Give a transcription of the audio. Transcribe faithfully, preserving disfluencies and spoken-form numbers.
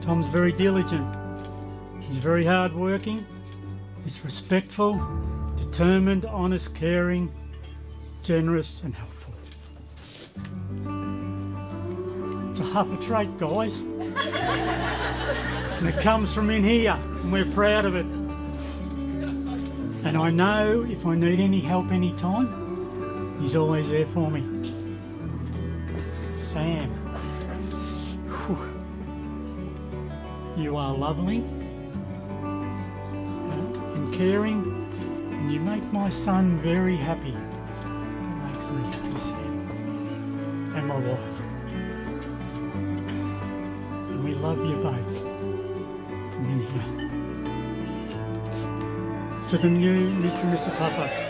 Tom's very diligent. He's very hard working. He's respectful, determined, honest, caring, generous and helpful. It's a half a trait, guys. And it comes from in here, and we're proud of it. And I know if I need any help anytime, he's always there for me. Sam, whew, you are lovely and caring, and you make my son very happy. That makes me happy, Sam, and my wife. And we love you both from in here. To the new Mister and Missus Huffer.